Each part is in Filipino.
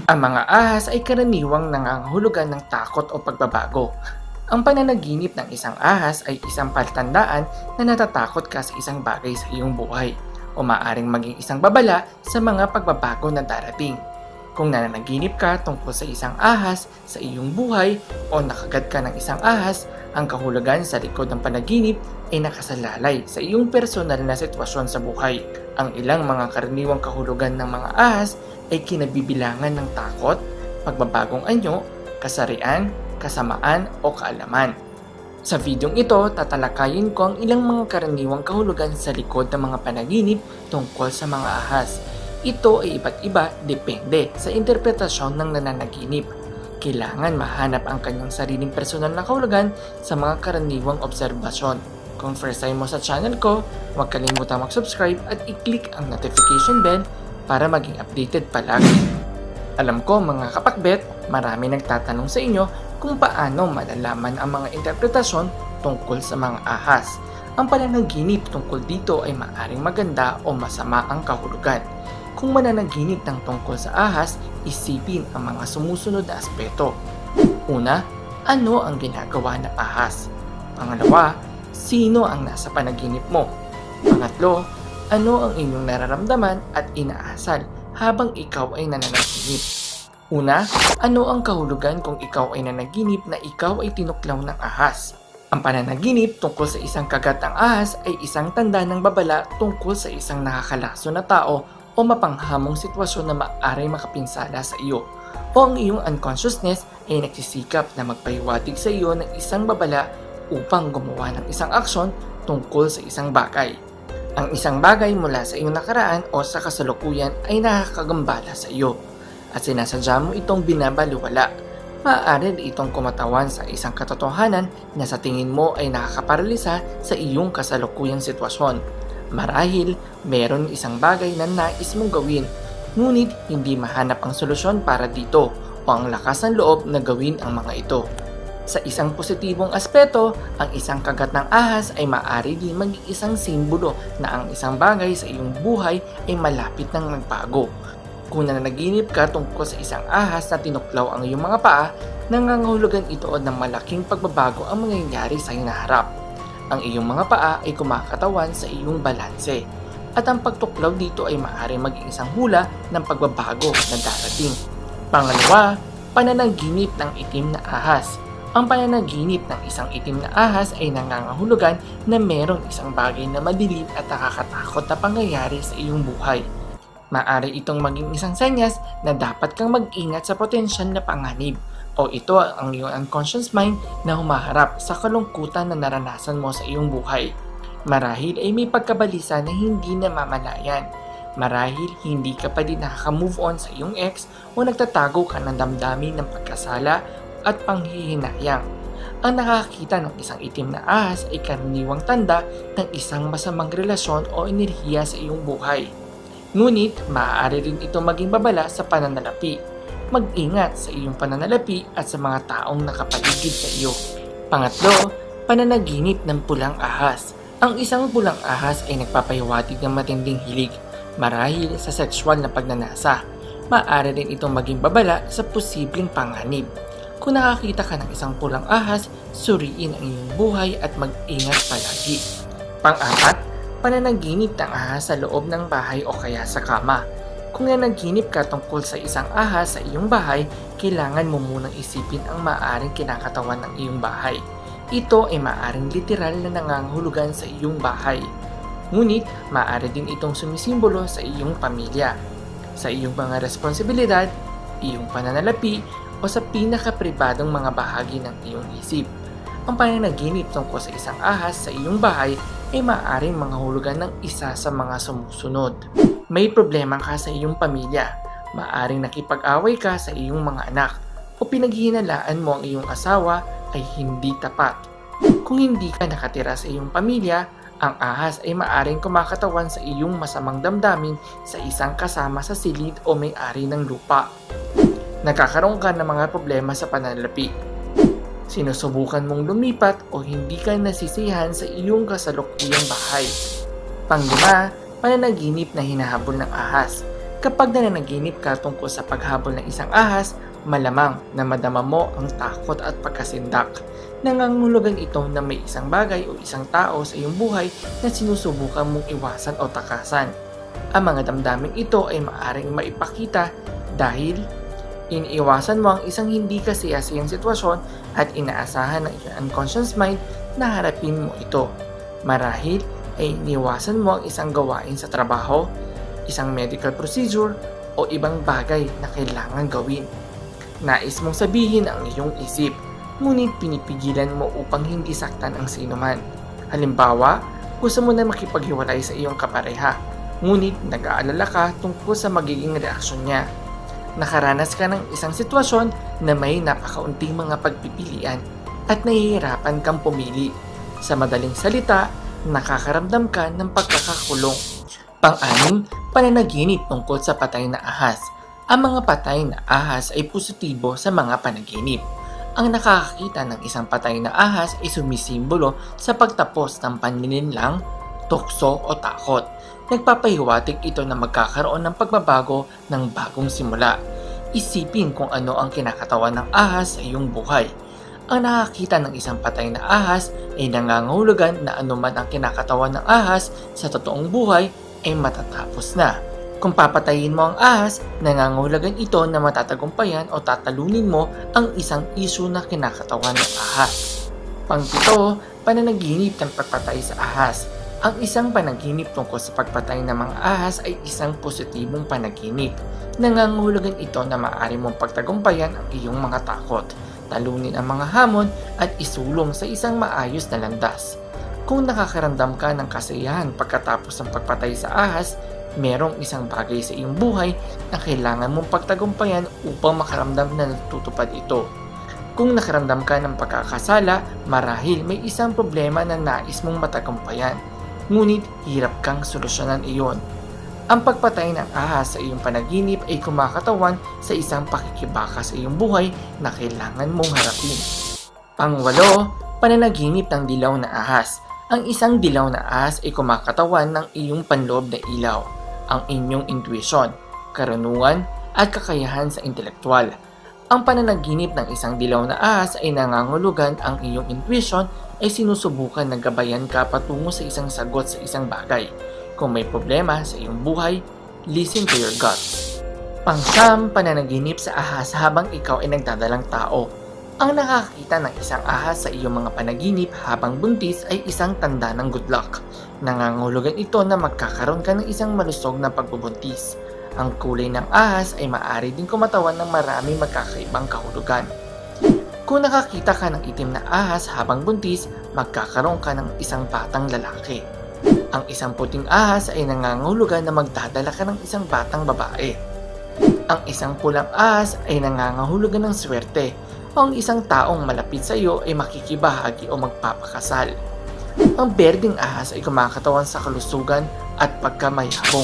Ang mga ahas ay karaniwang nangangahulugan ng takot o pagbabago. Ang pananaginip ng isang ahas ay isang palatandaan na natatakot ka sa isang bagay sa iyong buhay o maaaring maging isang babala sa mga pagbabago na darating. Kung nananaginip ka tungkol sa isang ahas sa iyong buhay o nakagat ka ng isang ahas, ang kahulugan sa likod ng panaginip ay nakasalalay sa iyong personal na sitwasyon sa buhay. Ang ilang mga karaniwang kahulugan ng mga ahas ay kinabibilangan ng takot, pagbabagong anyo, kasarian, kasamaan o kaalaman. Sa videong ito, tatalakayin ko ang ilang mga karaniwang kahulugan sa likod ng mga panaginip tungkol sa mga ahas. Ito ay iba't iba depende sa interpretasyon ng nananaginip. Kailangan mahanap ang kanyang sariling personal na kahulugan sa mga karaniwang obserbasyon. Kung first time mo sa channel ko, huwag kalimutan mag-subscribe at i-click ang notification bell para maging updated palagi. Alam ko mga kapakbet, marami nagtatanong sa inyo kung paano malalaman ang mga interpretasyon tungkol sa mga ahas. Ang pananaginip tungkol dito ay maaaring maganda o masama ang kahulugan. Kung mananaginip ng tungkol sa ahas, isipin ang mga sumusunod na aspeto. Una, ano ang ginagawa ng ahas? Pangalawa, sino ang nasa panaginip mo? Pangatlo, ano ang inyong nararamdaman at inaasal habang ikaw ay nananaginip? Una, ano ang kahulugan kung ikaw ay nanaginip na ikaw ay tinuklaw ng ahas? Ang pananaginip tungkol sa isang kagat ng ahas ay isang tanda ng babala tungkol sa isang nakakalaso na tao o mapanghamong sitwasyon na maaaring makapinsala sa iyo, o ang iyong unconsciousness ay nagsisikap na magpahiwatig sa iyo ng isang babala upang gumawa ng isang aksyon tungkol sa isang bagay. Ang isang bagay mula sa iyong nakaraan o sa kasalukuyan ay nakakagambala sa iyo at sinasadya mo itong binabaliwala. Maaari itong kumatawan sa isang katotohanan na sa tingin mo ay nakakaparalisa sa iyong kasalukuyang sitwasyon. Marahil, meron isang bagay na nais mong gawin, ngunit hindi mahanap ang solusyon para dito o ang lakas ng loob na gawin ang mga ito. Sa isang positibong aspeto, ang isang kagat ng ahas ay maaari din maging isang simbolo na ang isang bagay sa iyong buhay ay malapit ng nagbago. Kung nananaginip ka tungkol sa isang ahas na tinuklaw ang iyong mga paa, nangangahulugan ito ng malaking pagbabago ang mangyayari sa hinaharap. Ang iyong mga paa ay kumakatawan sa iyong balanse at ang pagtuklaw dito ay maaaring maging isang hula ng pagbabago na darating. Pangalawa, pananaginip ng itim na ahas. Ang pananaginip ng isang itim na ahas ay nangangahulugan na mayroong isang bagay na madilim at nakakatakot na pangyayari sa iyong buhay. Maaari itong maging isang senyas na dapat kang mag-ingat sa potensyal na panganib, o ito ang iyong unconscious mind na humaharap sa kalungkutan na naranasan mo sa iyong buhay. Marahil ay may pagkabalisa na hindi namamalayan. Marahil hindi ka pa din nakaka-move on sa iyong ex o nagtatago ka ng damdamin ng pagkasala at panghihinayang. Ang nakakita ng isang itim na ahas ay karaniwang tanda ng isang masamang relasyon o enerhiya sa iyong buhay. Ngunit, maaari rin ito maging babala sa pananalapi. Mag-ingat sa iyong pananalapi at sa mga taong nakapaligid sa iyo. Pangatlo, pananaginip ng pulang ahas. Ang isang pulang ahas ay nagpapahiwatig ng matinding hilig, marahil sa sexual na pagnanasa. Maaari rin itong maging babala sa posibleng panganib. Kung nakakita ka ng isang pulang ahas, suriin ang iyong buhay at mag-ingat palagi. Pang-apat, pananaginip ng ahas sa loob ng bahay o kaya sa kama. Kung nanaginip ka tungkol sa isang ahas sa iyong bahay, kailangan mo munang isipin ang maaaring kinakatawan ng iyong bahay. Ito ay maaaring literal na nangangahulugan sa iyong bahay. Ngunit, maaari din itong sumisimbolo sa iyong pamilya, sa iyong mga responsibilidad, iyong pananalapi, o sa pinakapribadong mga bahagi ng iyong isip. Ang pananaginip tungkol sa isang ahas sa iyong bahay ay maaaring manghahulugan ng isa sa mga sumusunod. May problema ka sa iyong pamilya, maaaring nakipag-away ka sa iyong mga anak, o pinaghihinalaan mo ang iyong asawa ay hindi tapat. Kung hindi ka nakatira sa iyong pamilya, ang ahas ay maaaring kumakatawan sa iyong masamang damdamin sa isang kasama sa silid o may-ari ng lupa. Nagkakaroon ka ng mga problema sa pananalapi. Sinusubukan mong lumipat o hindi ka nasisiyahan sa iyong kasalukuyang bahay. Pang-5, pananaginip na hinahabol ng ahas. Kapag nananaginip ka tungkol sa paghabol ng isang ahas, malamang na madama mo ang takot at pagkasindak. Nangangahulugan ito na may isang bagay o isang tao sa iyong buhay na sinusubukan mong iwasan o takasan. Ang mga damdaming ito ay maaaring maipakita dahil iniiwasan mo ang isang hindi kasiyasiyang sitwasyon at inaasahan ng iyong unconscious mind na harapin mo ito. Marahil ay iniiwasan mo ang isang gawain sa trabaho, isang medical procedure o ibang bagay na kailangan gawin. Nais mong sabihin ang iyong isip, ngunit pinipigilan mo upang hindi saktan ang sinuman. Halimbawa, gusto mo na makipaghiwalay sa iyong kapareha, ngunit nag-aalala ka tungkol sa magiging reaksyon niya. Nakaranas ka ng isang sitwasyon na may napakaunting mga pagpipilian at nahihirapan kang pumili. Sa madaling salita, nakakaramdam ka ng pagkakakulong. Pang-anim, pananaginip tungkol sa patay na ahas. Ang mga patay na ahas ay positibo sa mga panaginip. Ang nakakakita ng isang patay na ahas ay sumisimbolo sa pagtapos ng panlilinlang, tukso o takot. Nagpapahiwatig ito na magkakaroon ng pagbabago ng bagong simula. Isipin kung ano ang kinakatawan ng ahas sa iyong buhay. Ang nakakita ng isang patay na ahas ay nangangahulugan na anuman ang kinakatawan ng ahas sa totoong buhay ay matatapos na. Kung papatayin mo ang ahas, nangangahulugan ito na matatagumpayan o tatalunin mo ang isang isyu na kinakatawan ng ahas. Pang-7, pananaginip ng pagpatay sa ahas. Ang isang panaginip tungkol sa pagpatay ng mga ahas ay isang positibong panaginip. Nangangahulugan ito na maaari mong pagtagumpayan ang iyong mga takot, talunin ang mga hamon at isulong sa isang maayos na landas. Kung nakakaramdam ka ng kasiyahan pagkatapos ng pagpatay sa ahas, merong isang bagay sa iyong buhay na kailangan mong pagtagumpayan upang makaramdam na natutupad ito. Kung nakaramdam ka ng pagkakasala, marahil may isang problema na nais mong matagumpayan, ngunit hirap kang solusyonan iyon. Ang pagpatay ng ahas sa iyong panaginip ay kumakatawan sa isang pakikibaka sa iyong buhay na kailangan mong harapin. Pang-8, pananaginip ng dilaw na ahas. Ang isang dilaw na ahas ay kumakatawan ng iyong panloob na ilaw, ang inyong intuition, karunungan at kakayahan sa intelektual. Ang pananaginip ng isang dilaw na ahas ay nangangahulugan ang iyong intuition ay sinusubukan na gabayan ka patungo sa isang sagot sa isang bagay. Kung may problema sa iyong buhay, listen to your gut. Pang-9, pananaginip sa ahas habang ikaw ay nagdadalang tao. Ang nakakita ng isang ahas sa iyong mga panaginip habang buntis ay isang tanda ng good luck. Nangangahulugan ito na magkakaroon ka ng isang malusog na pagbubuntis. Ang kulay ng ahas ay maaari din kumatawan ng maraming magkakaibang kahulugan. Kung nakakita ka ng itim na ahas habang buntis, magkakaroon ka ng isang batang lalaki. Ang isang puting ahas ay nangangahulugan na magdadala ka ng isang batang babae. Ang isang pulang ahas ay nangangahulugan ng swerte. Ang isang taong malapit sa iyo ay makikibahagi o magpapakasal. Ang berdeng ahas ay kumakatawan sa kalusugan at pagkamayabong.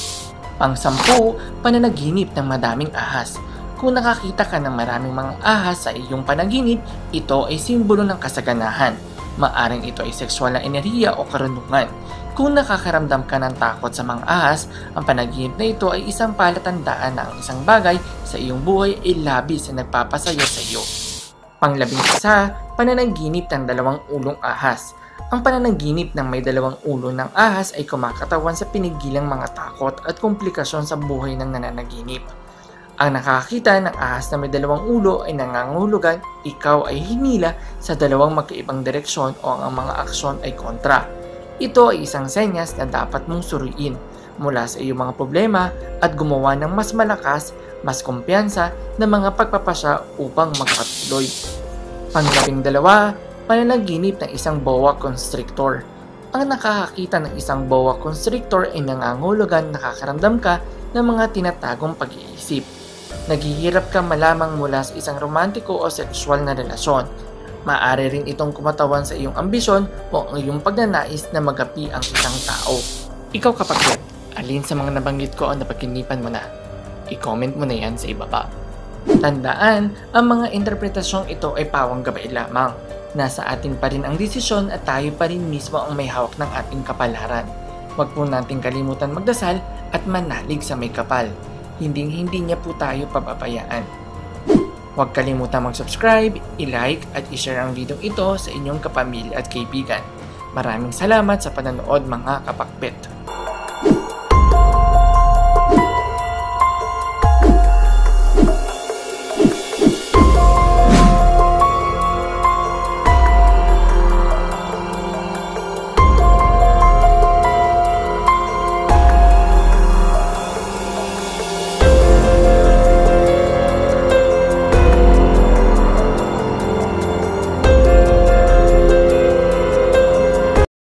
Pang-10, pananaginip ng madaming ahas. Kung nakakita ka ng maraming mga ahas sa iyong panaginip, ito ay simbolo ng kasaganahan. Maaring ito ay sexual na enerhiya o karunungan. Kung nakakaramdam ka ng takot sa mga ahas, ang panaginip na ito ay isang palatandaan na ang isang bagay sa iyong buhay ay labis na nagpapasaya sa iyo. Pang-11, pananaginip ng dalawang ulong ahas. Ang pananaginip ng may dalawang ulo ng ahas ay kumakatawan sa pinigilang mga takot at komplikasyon sa buhay ng nananaginip. Ang nakakita ng ahas na may dalawang ulo ay nangangahulugan ikaw ay hinila sa dalawang magkaibang direksyon o ang mga aksyon ay kontra. Ito ay isang senyas na dapat mong suriin mula sa iyong mga problema at gumawa ng mas malakas, mas kumpiyansa na mga pagpapasya upang magpatuloy. Pang-12, pananaginip ng isang boa constrictor. Ang nakakakita ng isang boa constrictor ay nangangahulugan nakakaramdam ka ng mga tinatagong pag-iisip. Naghihirap ka malamang mula sa isang romantiko o sexual na relasyon. Maaari rin itong kumatawan sa iyong ambisyon o ang iyong pagnanais na magapi ang isang tao. Ikaw kapatid, alin sa mga nabanggit ko ang napaginipan mo na? I-comment mo na yan sa ibaba. Tandaan, ang mga interpretasyong ito ay pawang gabay lamang. Nasa atin pa rin ang desisyon at tayo pa rin mismo ang may hawak ng ating kapalaran. Huwag po nating kalimutan magdasal at manalig sa may kapal. Hindi niya po tayo pababayaan. Huwag kalimutan mag-subscribe, i-like at i-share ang video ito sa inyong kapamilya at kaibigan. Maraming salamat sa panonood mga kapakbet.